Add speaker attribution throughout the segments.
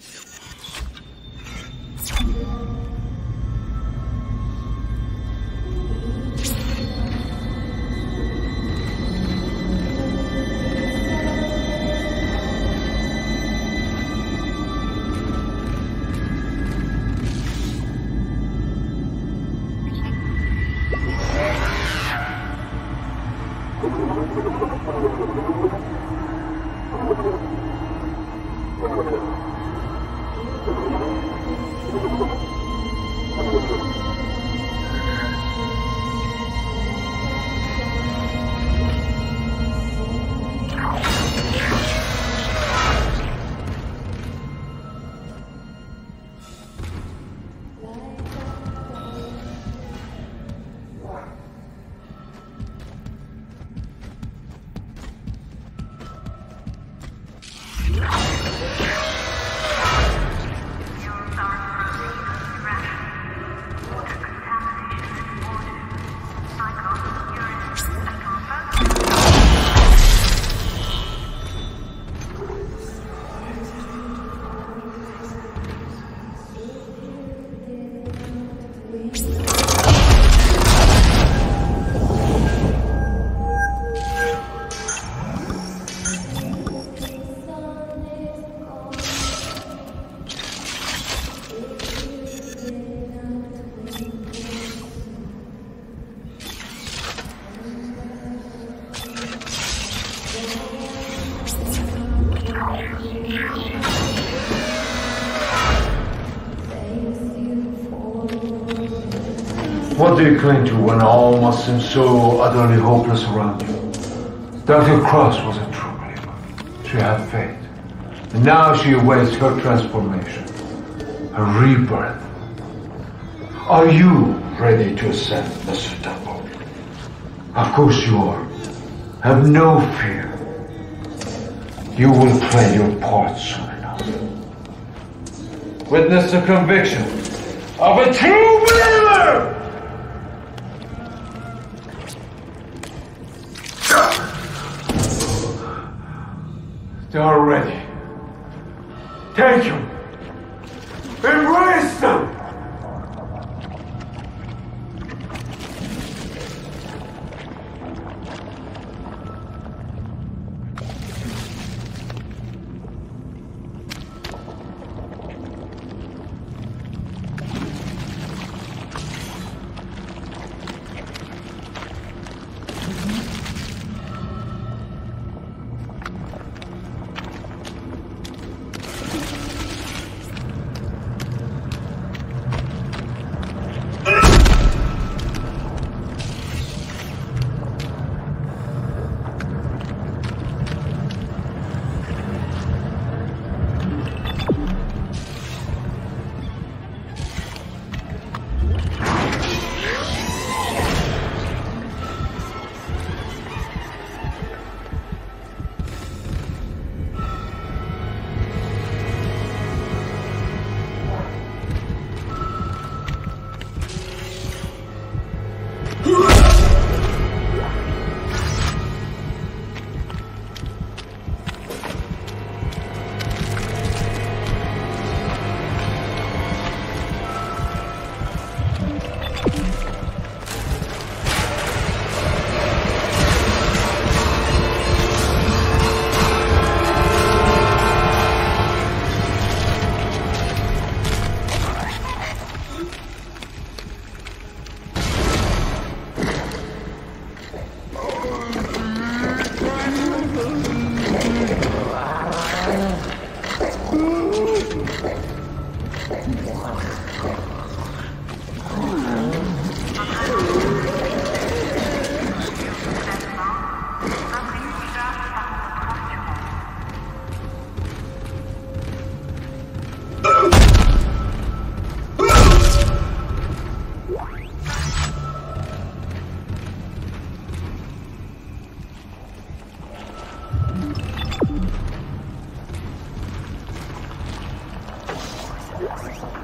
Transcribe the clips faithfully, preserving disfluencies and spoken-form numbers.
Speaker 1: What do you cling to when all must seem so utterly hopeless around you? Doctor Cross was a true believer. She had faith. And now she awaits her transformation, her rebirth. Are you ready to ascend, Mister Temple? Of course you are. Have no fear. You will play your part soon enough. Witness the conviction of a true believer! They are ready. Take them. Embrace them.
Speaker 2: Yes.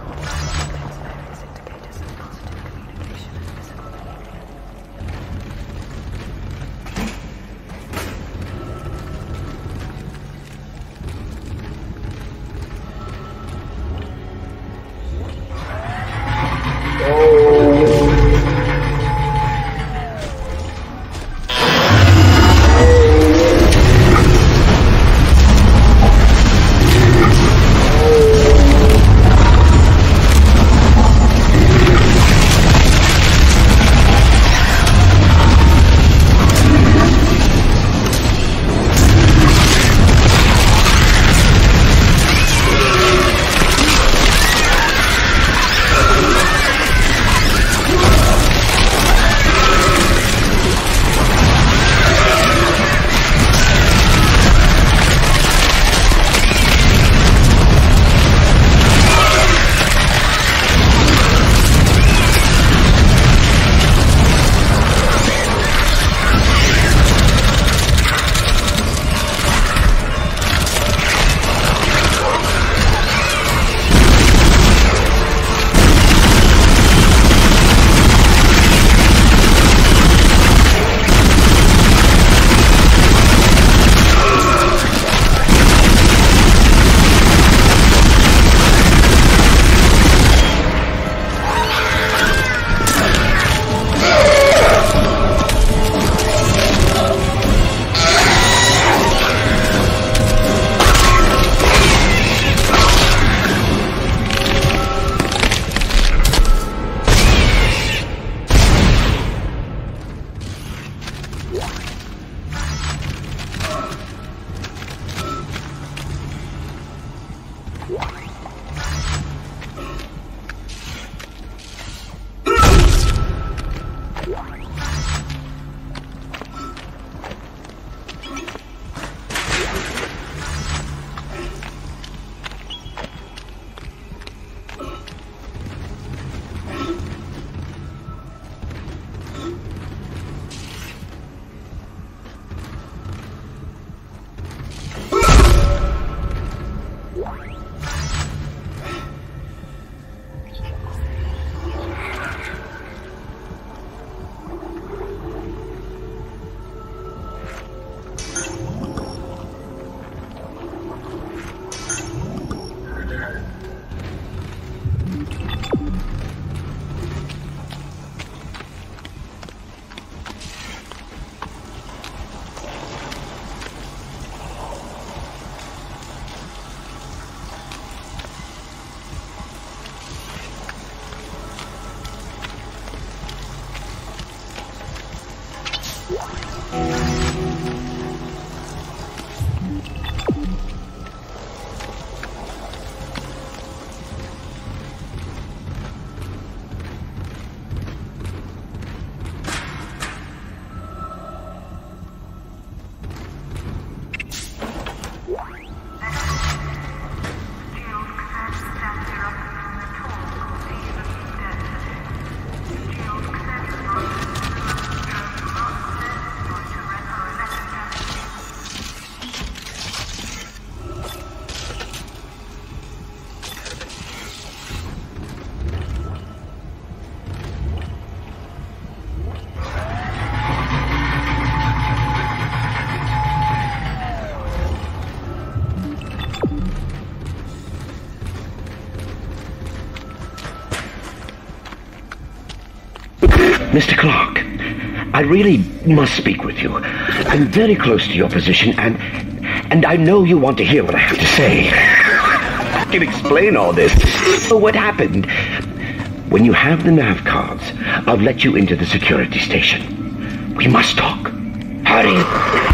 Speaker 2: Mister Clark, I really must speak with you. I'm very close to your position, and and I know you want to hear what I have to say. I can explain all this. So what happened? When you have the nav cards, I'll let you into the security station. We must talk. Hurry!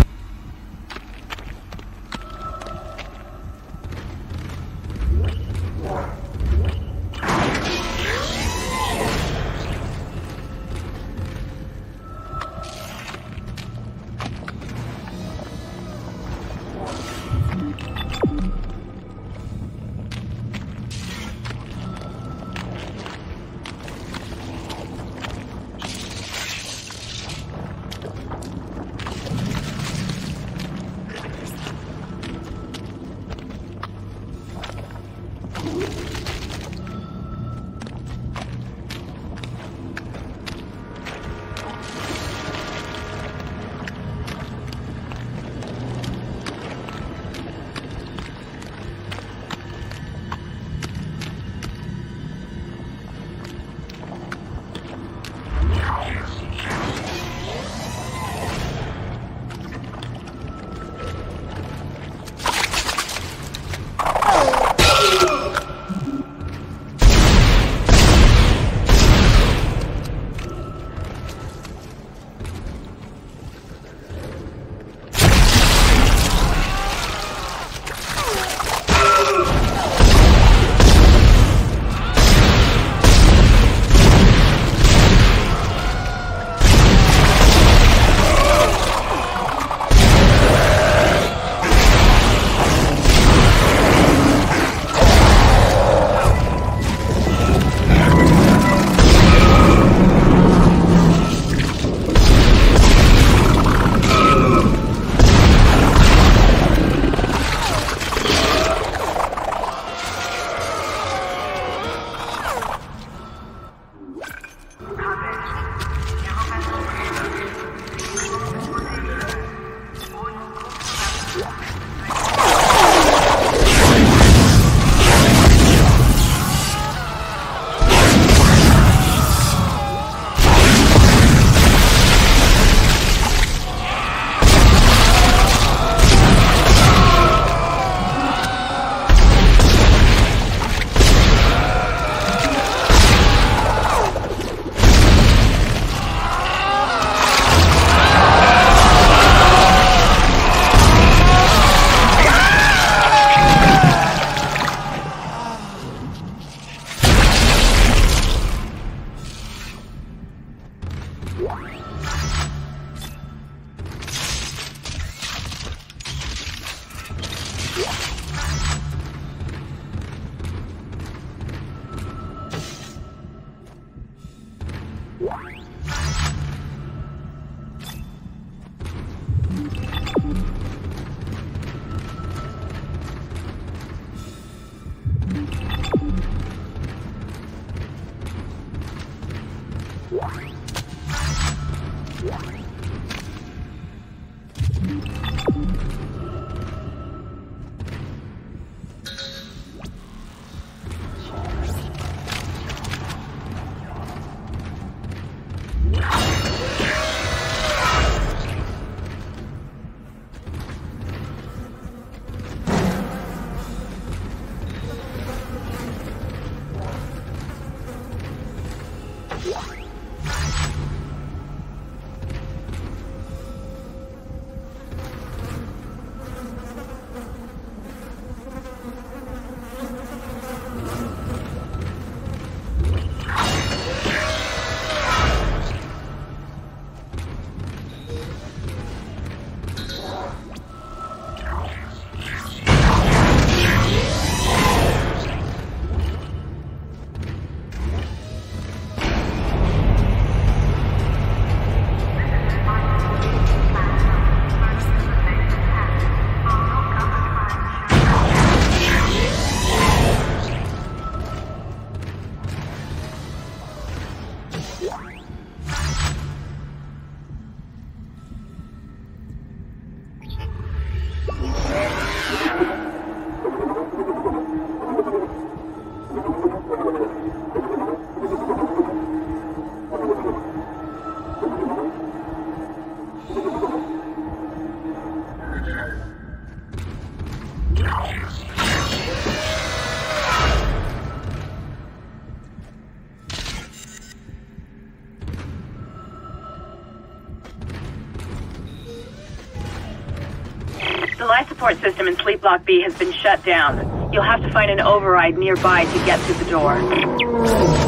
Speaker 3: The life support system in Sleep Block B has been shut down. You'll have to find an override nearby to get through the door.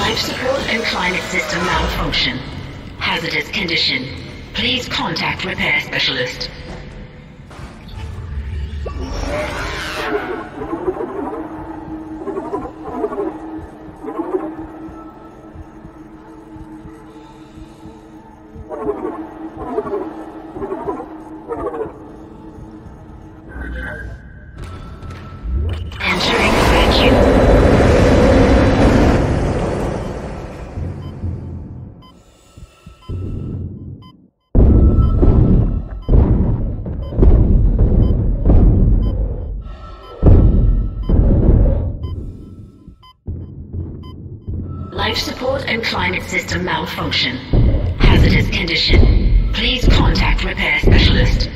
Speaker 4: Life support and climate system malfunction. Hazardous condition. Please contact repair specialist. Entering vacuum. Life support and climate system malfunction. Hazardous condition. Please contact repair specialist.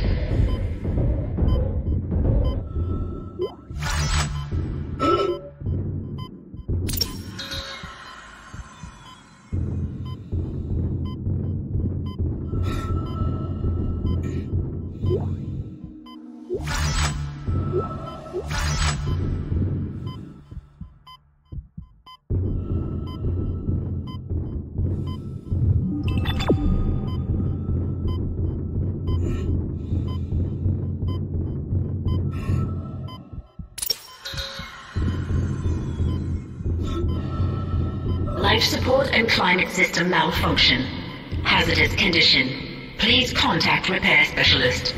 Speaker 4: Life support and climate system malfunction. Hazardous condition. Please contact repair specialist.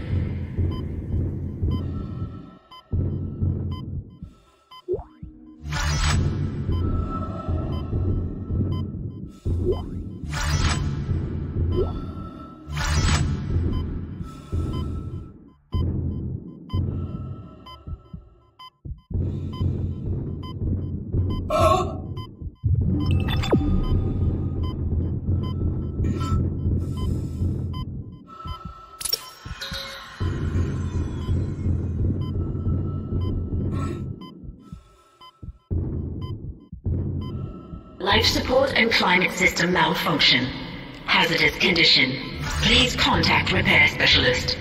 Speaker 4: Life support and climate system malfunction. Hazardous condition. Please contact repair specialist.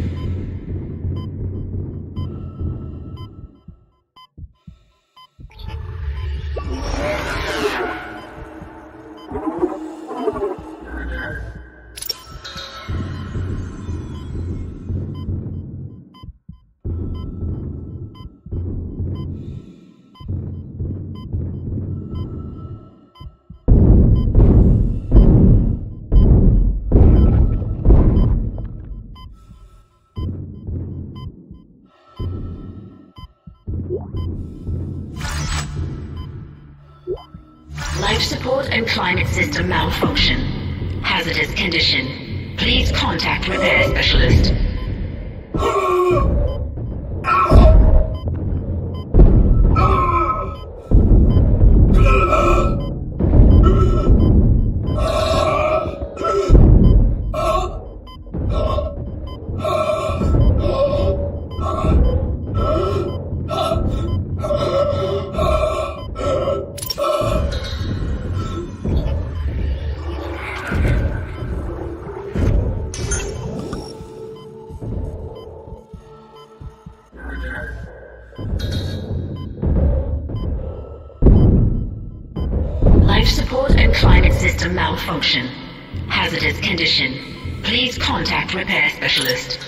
Speaker 4: Life support and climate system malfunction. Hazardous condition. Please contact repair specialist. Life support and climate system malfunction. Hazardous condition. Please contact repair specialist.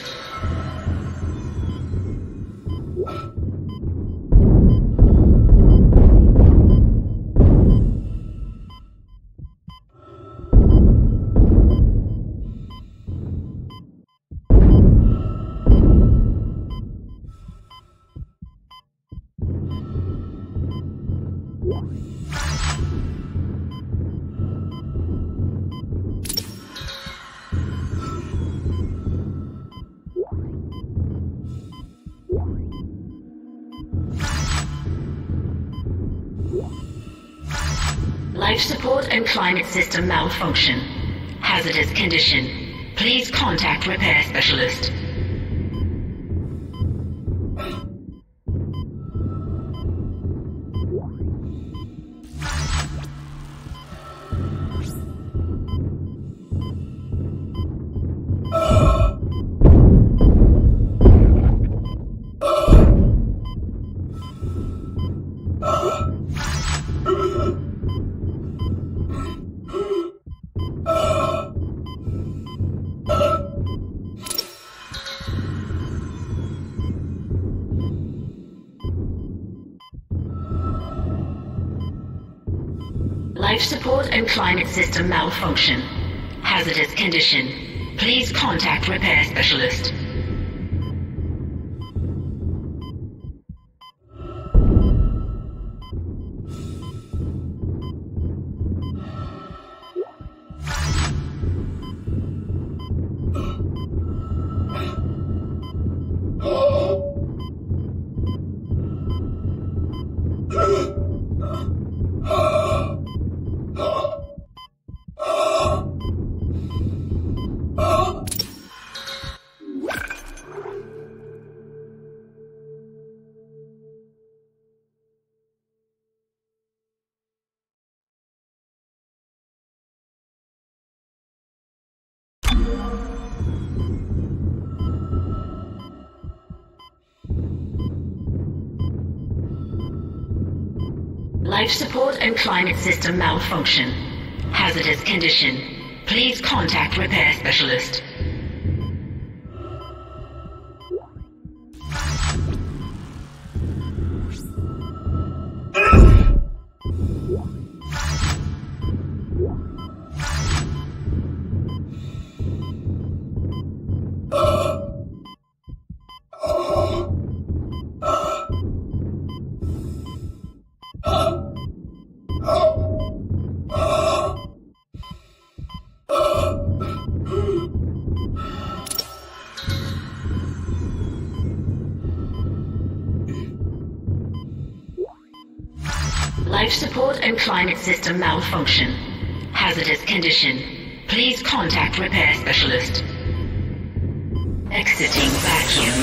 Speaker 4: Life support and climate system malfunction. Hazardous condition. Please contact repair specialist. Life support and climate system malfunction. Hazardous condition. Please contact repair specialist. Life support and climate system malfunction. Hazardous condition. Please contact repair specialist. Life support and climate system malfunction. Hazardous condition. Please contact repair specialist. Exiting vacuum.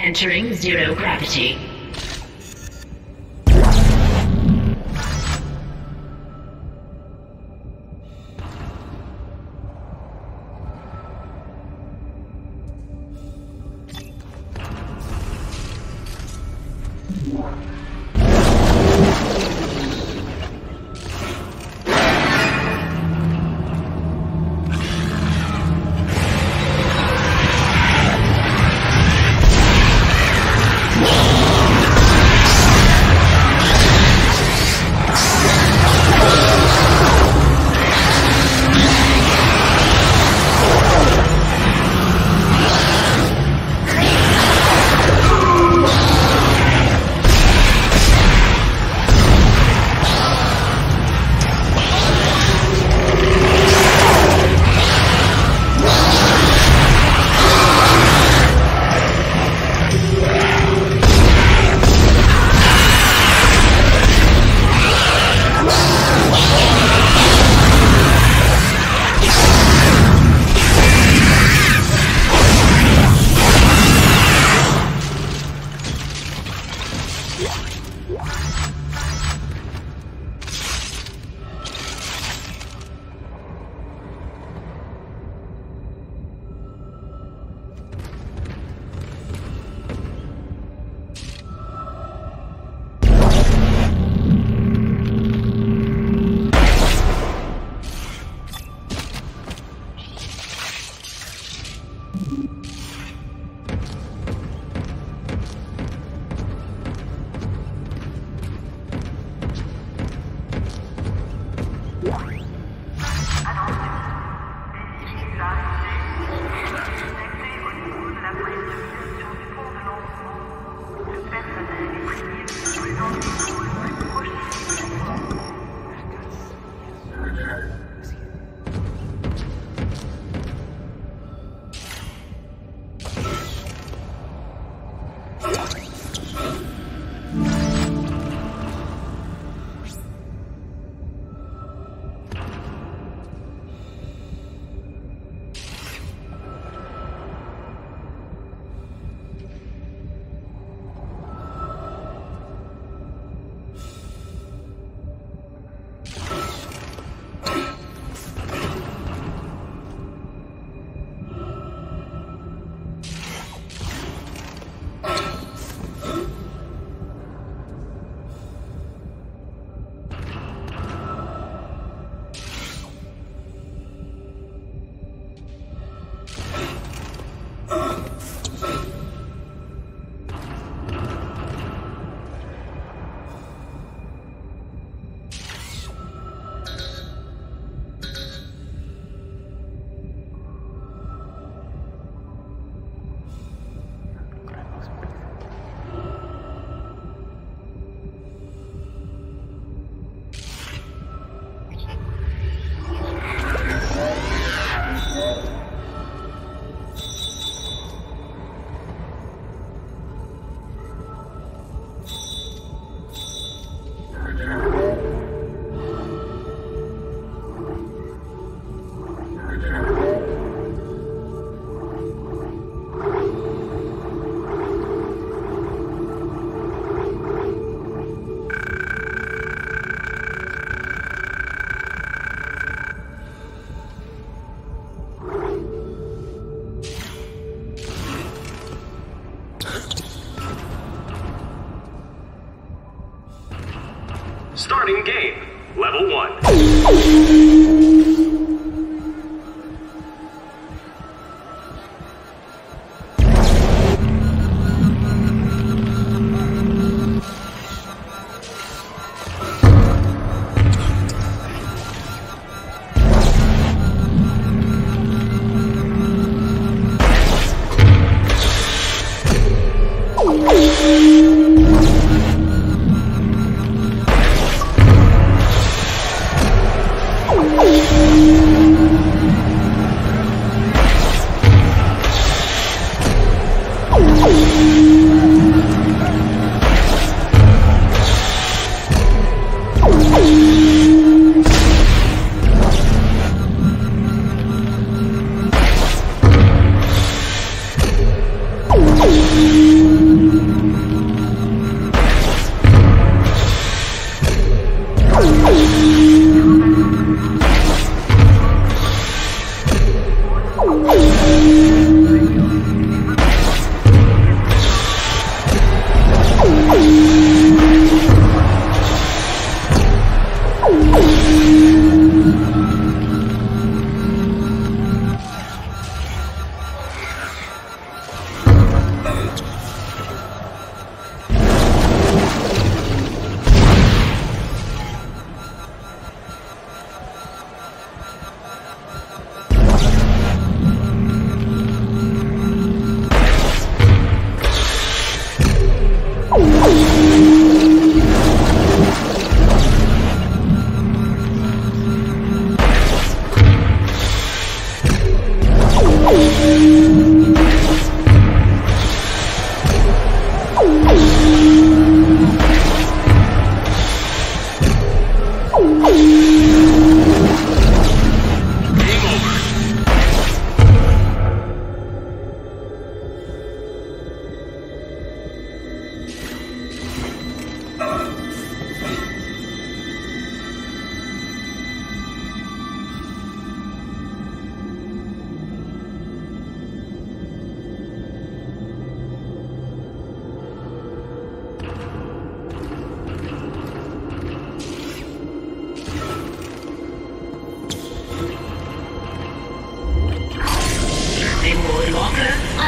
Speaker 4: Entering zero gravity.
Speaker 5: Starting game. Level one.
Speaker 6: You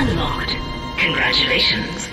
Speaker 4: unlocked. Congratulations.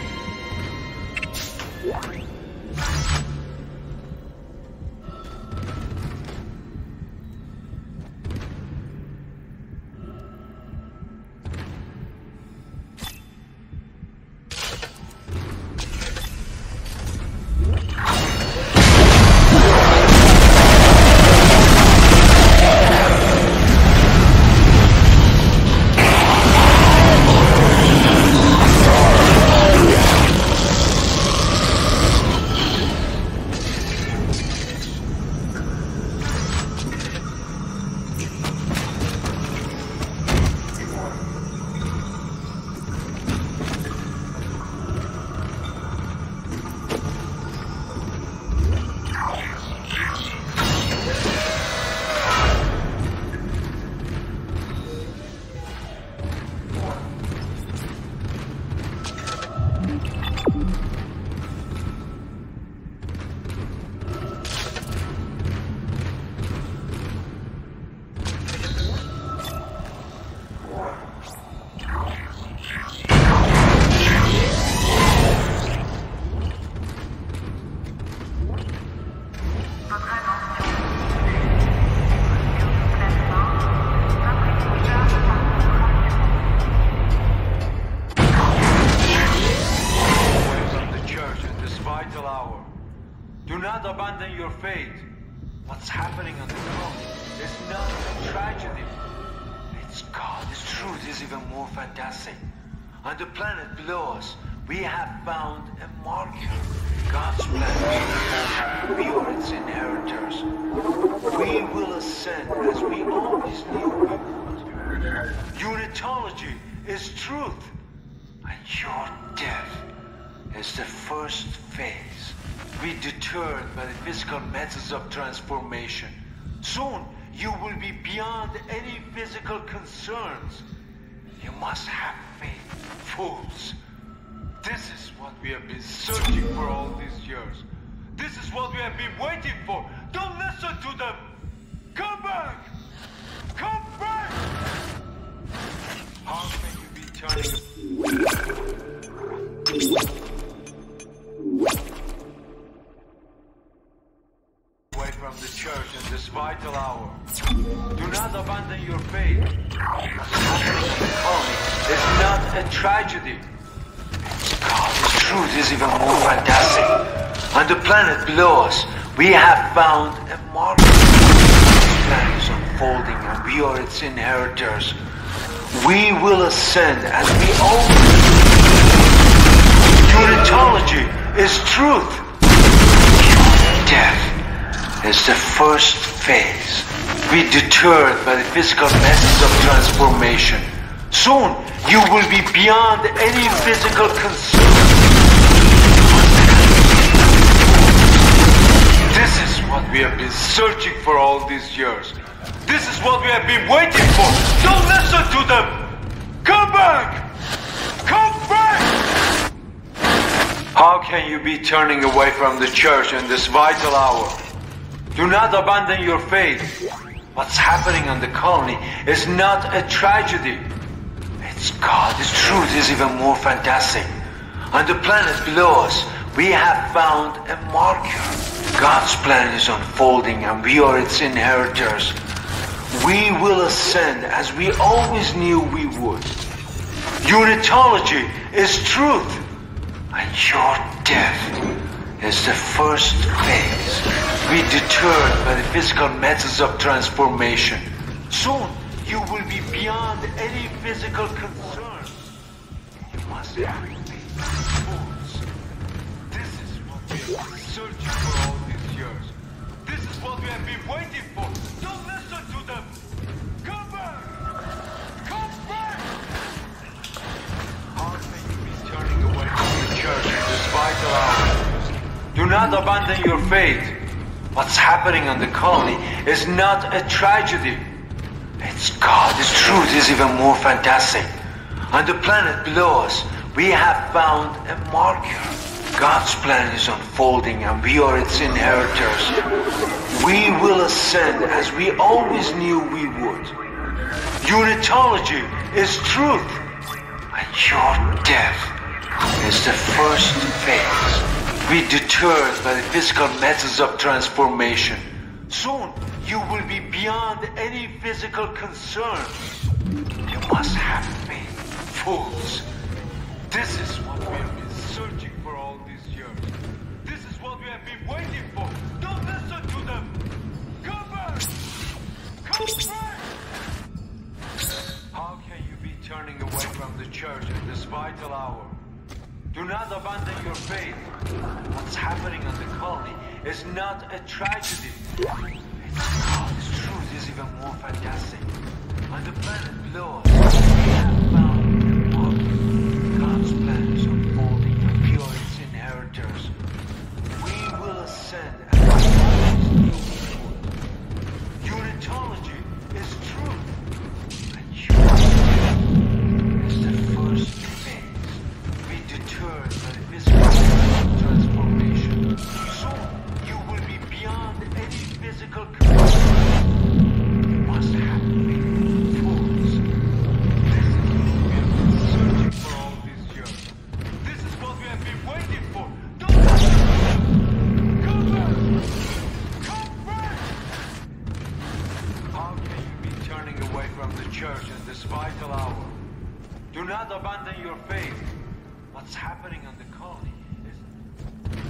Speaker 1: Do not abandon your faith. What's happening on the throne is not a tragedy. It's God. This truth is even more fantastic. On the planet below us, we have found a marker. God's plan. We are its inheritors. We will ascend as we always knew we would. Unitology is truth. And your death is the first phase. Be deterred by the physical methods of transformation. Soon, you will be beyond any physical concerns. You must have faith, fools. This is what we have been searching for all these years. This is what we have been waiting for. Don't listen to them. Come back! Come back! How can you be turning... away from the church in this vital hour? Do not abandon your faith. What's happening in the colony is not a tragedy. God, this truth is even more fantastic. On the planet below us, we have found a marker. This planet is unfolding and we are its inheritors. We will ascend as we always do. Unitology is truth. Death is the first phase. Be deterred by the physical methods of transformation. Soon, you will be beyond any physical concern. This is what we have been searching for all these years. This is what we have been waiting for. Don't listen to them. Come back! Come back! How can you be turning away from the church in this vital hour? Do not abandon your faith. What's happening on the colony is not a tragedy. It's God. This truth is even more fantastic. On the planet below us, we have found a marker. God's plan is unfolding and we are its inheritors. We will ascend as we always knew we would. Unitology is truth. And your death is the first phase. Be deterred by the physical methods of transformation. Soon, you will be beyond any physical concerns. You must have faith, fools. This is what we have been searching for all these years. This is what we have been waiting for. Don't listen to them. Come back! Come back! How can you be turning away from the church in this vital hour? Do not abandon your faith. What's happening on the colony is not a tragedy. It's God. This truth is even more fantastic. On the planet below us, we have found a marker. God's plan is unfolding and we are its inheritors. We will ascend as we always knew we would. Unitology is truth. And your death is the first phase. Be deterred by the physical methods of transformation. Soon, you will be beyond any physical concern. You must have faith, fools. This is what we have been searching for all these years. This is what we have been waiting for. Don't listen to them. Come back! Come back! How can you be turning away from the church at this vital hour? Do not abandon your faith. What's happening on the colony is not a tragedy. It's God's truth is even more fantastic. On the planet below us, we have found what God's plan is unfolding to pure its inheritors. We will ascend and always new truth. Unitology is truth. And you is the first phase. Be deterred by the physical transformation. So you will be beyond any physical concern. You must have faith, fools. This is what we have been searching for all these years. This is what we have been waiting for. Don't come back! Come back! How can you be turning away from the church at this vital hour? Do not abandon your faith. What's happening on the colony is...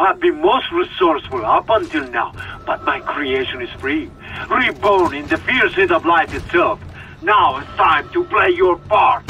Speaker 1: have been most resourceful up until now, but my creation is free. Reborn in the fierceness of life itself. Now it's time to play your part.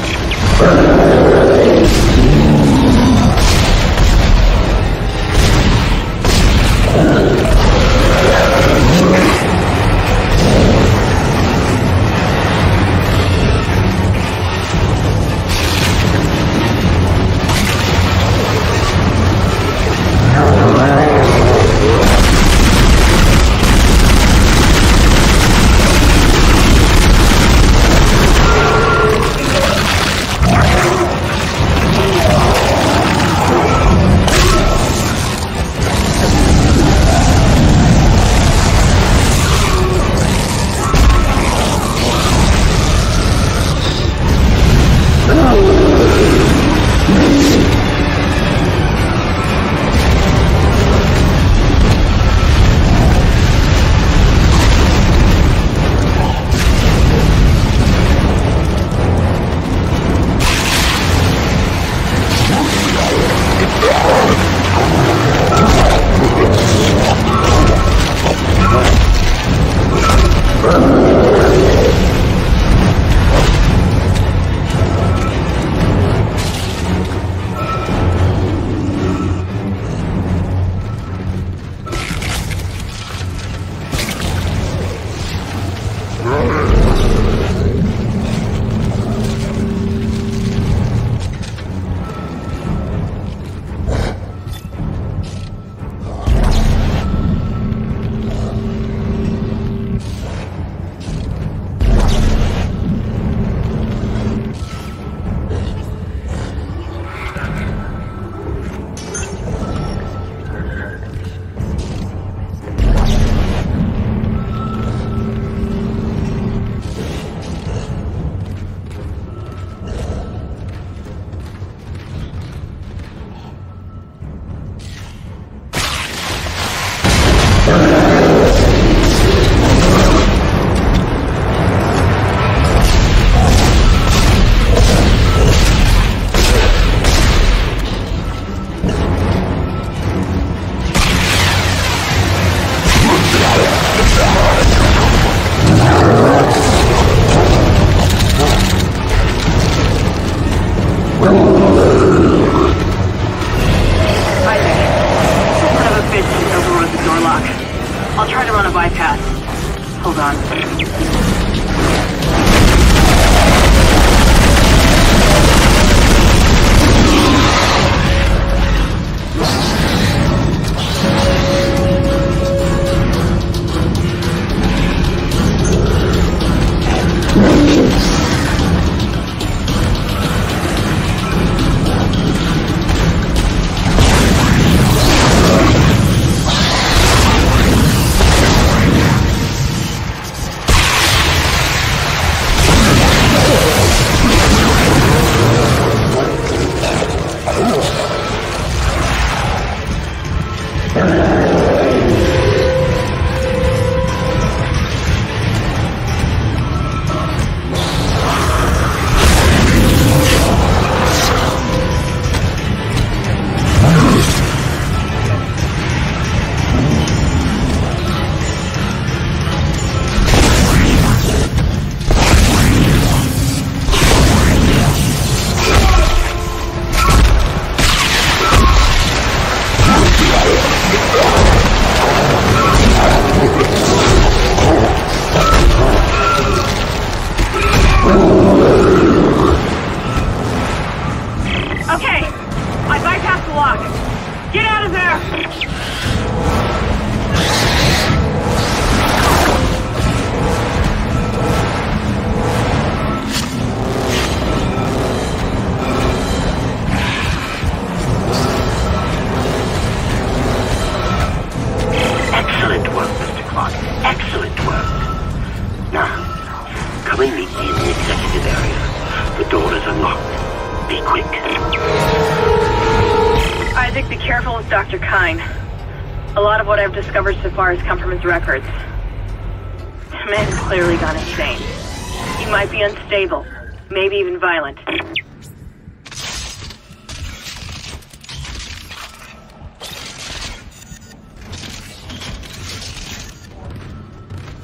Speaker 3: Doctor Kyne. A lot of what I've discovered so far has come from his records. The man's clearly gone insane. He might be unstable, maybe even violent.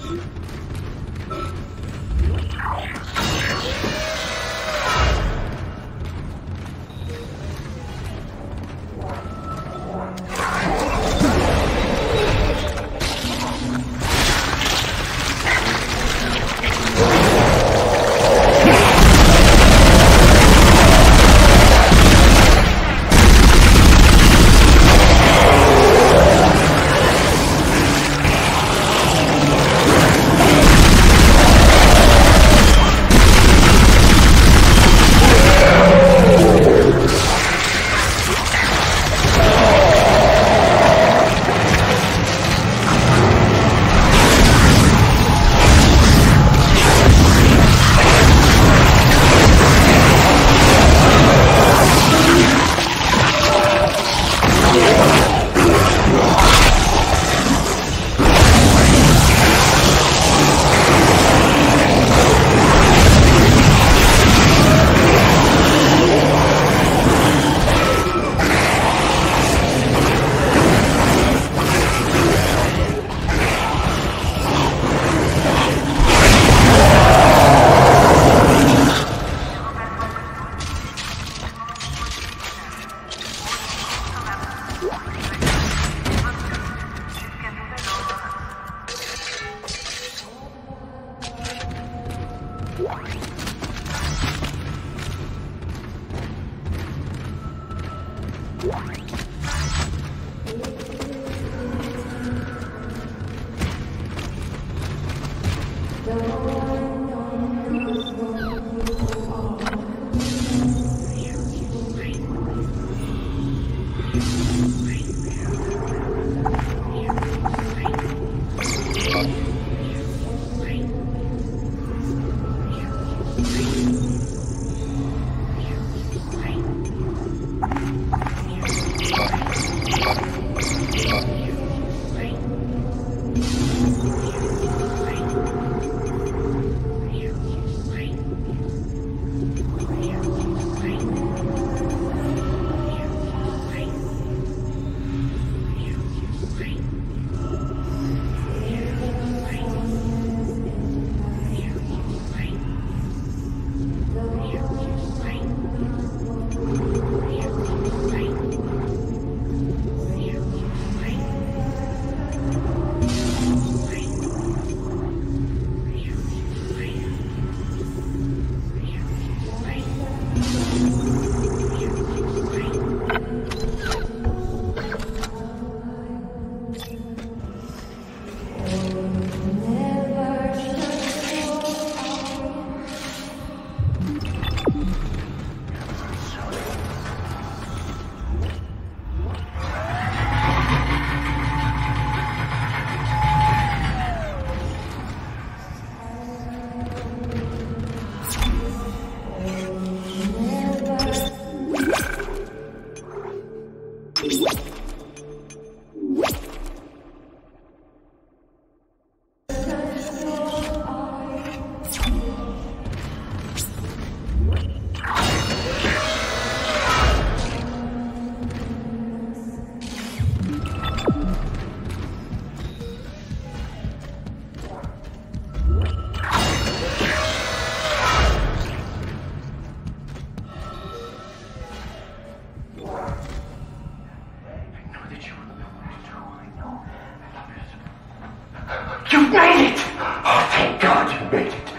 Speaker 2: You've made it! Oh, thank God you made it.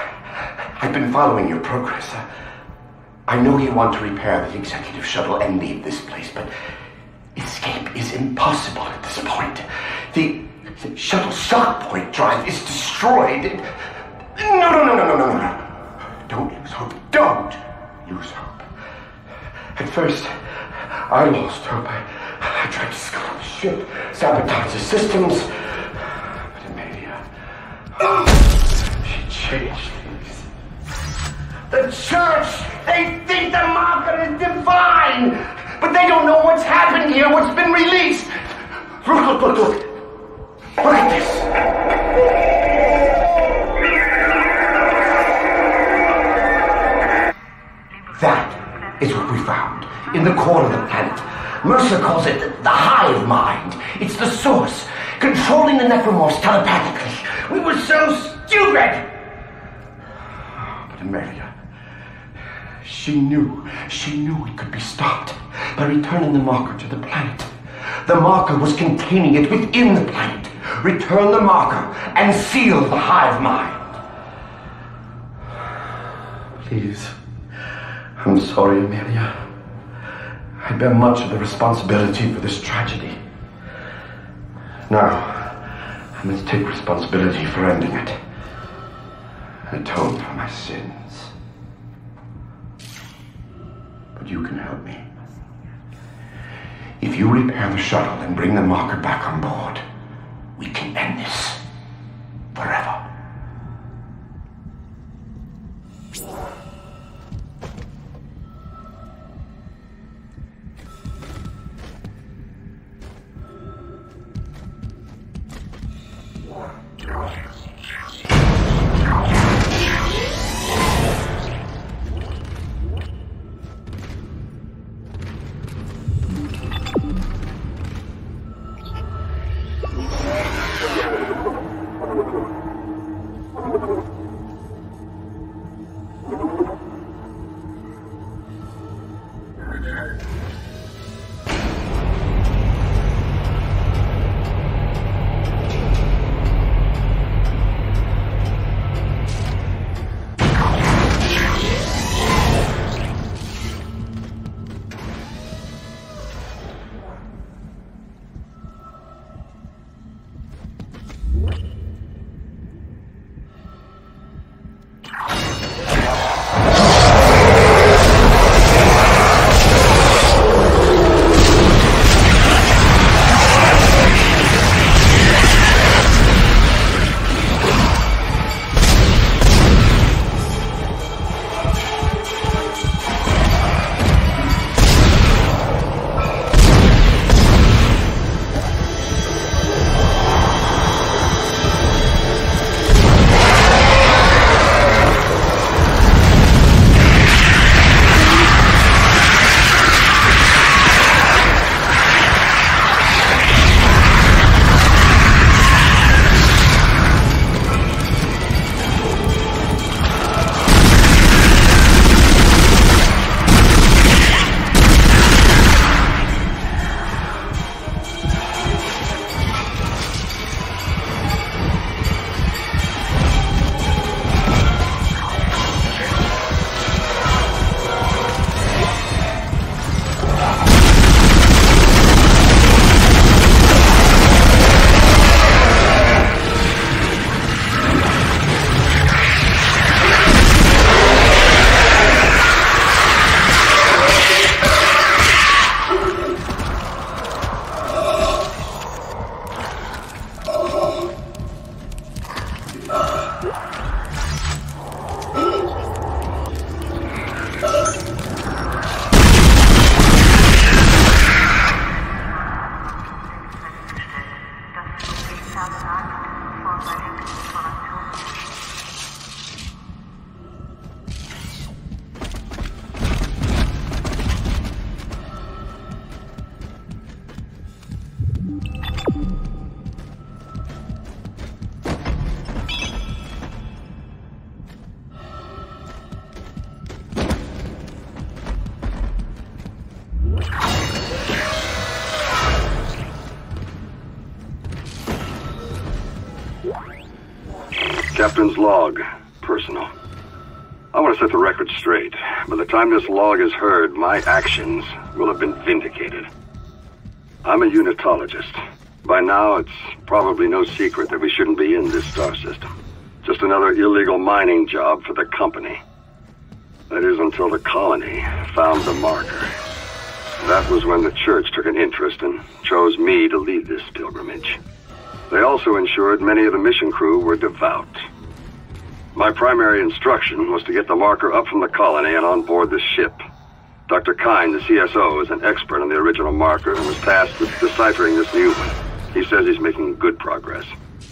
Speaker 2: I've been following your progress. I know you want to repair the executive shuttle and leave this place, but escape is impossible at this point. The, the shuttle shock point drive is destroyed. No, no, no, no, no, no, no. Don't lose hope. Don't lose hope. At first, I lost hope. I, I tried to scuttle the ship, sabotage the systems. But Amelia, oh, she changed things. The church, they think the marker is divine, but they don't know what's happened here, what's been released. Look, look, look, look. Look at this. That is what we found in the core of the planet. Mercer calls it the hive mind. It's the source, controlling the necromorphs telepathically.
Speaker 6: We were so stupid! But Amelia, she knew, she knew it could be stopped by returning the marker to the planet. The marker was containing it within the planet. Return the marker and seal the hive mind. Please. I'm sorry, Amelia. I bear much of the responsibility for this tragedy. Now, I must take responsibility for ending it. Atone for my sins. But you can help me. If you repair the shuttle and bring the marker back on board, we can end this forever.
Speaker 7: Captain's log, personal. I want to set the record straight. By the time this log is heard, my actions will have been vindicated. I'm a unitologist. By now, it's probably no secret that we shouldn't be in this star system. Just another illegal mining job for the company. That is until the colony found the marker. That was when the church took an interest and chose me to lead this pilgrimage. They also ensured many of the mission crew were devout. My primary instruction was to get the marker up from the colony and on board the ship. Doctor Kine, the C S O, is an expert on the original marker and was tasked with deciphering this new one. He says he's making good progress.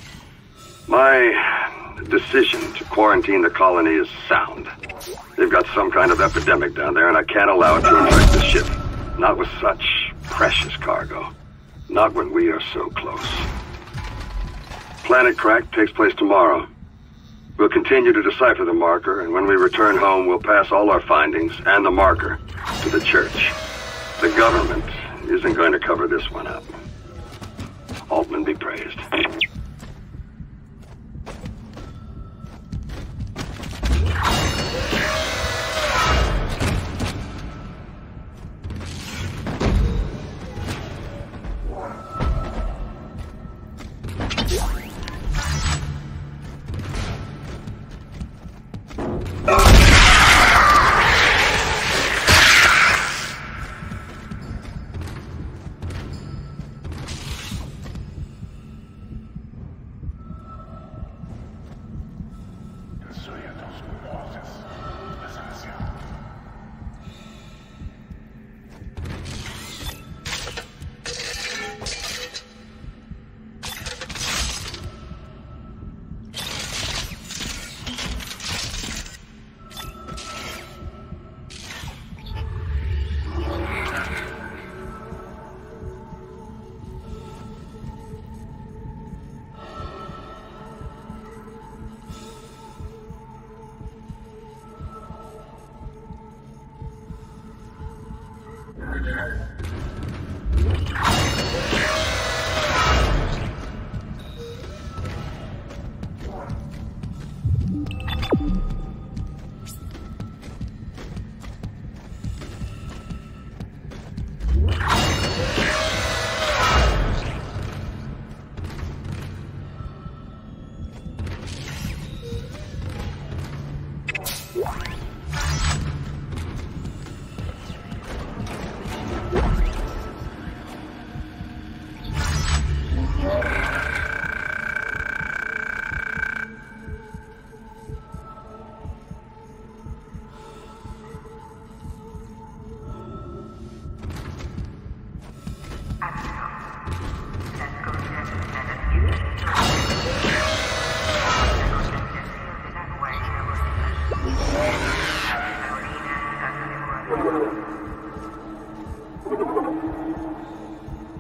Speaker 7: My decision to quarantine the colony is sound. They've got some kind of epidemic down there, and I can't allow it to infect the ship. Not with such precious cargo. Not when we are so close. Planet Crack takes place tomorrow. We'll continue to decipher the marker, and when we return home, we'll pass all our findings and the marker to the church. The government isn't going to cover this one up. Altman be praised.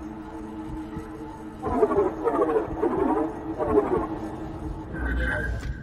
Speaker 8: Return.